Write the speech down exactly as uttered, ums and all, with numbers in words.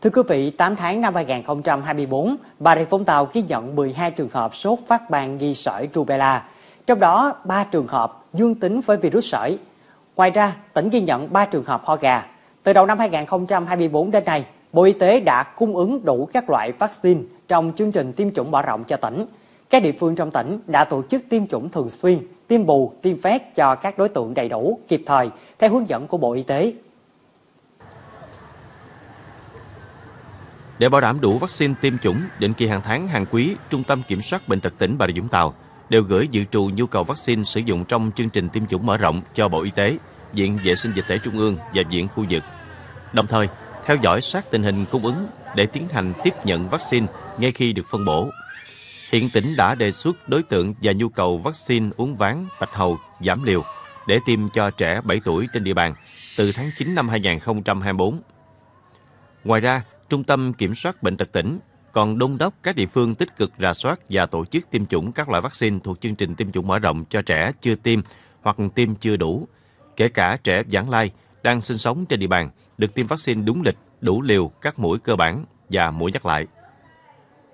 Thưa quý vị, tám tháng năm hai nghìn không trăm hai mươi tư, Bà Rịa Vũng Tàu ghi nhận mười hai trường hợp sốt phát ban nghi sởi rubella, trong đó ba trường hợp dương tính với virus sởi. Ngoài ra, tỉnh ghi nhận ba trường hợp ho gà. Từ đầu năm hai nghìn không trăm hai mươi tư đến nay, Bộ Y tế đã cung ứng đủ các loại vaccine trong chương trình tiêm chủng mở rộng cho tỉnh. Các địa phương trong tỉnh đã tổ chức tiêm chủng thường xuyên, tiêm bù, tiêm phét cho các đối tượng đầy đủ, kịp thời, theo hướng dẫn của Bộ Y tế. Để bảo đảm đủ vaccine tiêm chủng, định kỳ hàng tháng, hàng quý, Trung tâm Kiểm soát Bệnh tật tỉnh Bà Rịa Vũng Tàu đều gửi dự trù nhu cầu vaccine sử dụng trong chương trình tiêm chủng mở rộng cho Bộ Y tế, Viện Vệ sinh Dịch tễ Trung ương và Viện Khu vực. Đồng thời, theo dõi sát tình hình cung ứng để tiến hành tiếp nhận vaccine ngay khi được phân bổ. Hiện tỉnh đã đề xuất đối tượng và nhu cầu vaccine uốn ván, bạch hầu, giảm liều để tiêm cho trẻ bảy tuổi trên địa bàn từ tháng chín năm hai nghìn không trăm hai mươi tư. Ngoài ra, Trung tâm Kiểm soát Bệnh tật tỉnh còn đôn đốc các địa phương tích cực rà soát và tổ chức tiêm chủng các loại vaccine thuộc chương trình tiêm chủng mở rộng cho trẻ chưa tiêm hoặc tiêm chưa đủ, kể cả trẻ vãng lai đang sinh sống trên địa bàn, được tiêm vaccine đúng lịch, đủ liều các mũi cơ bản và mũi nhắc lại.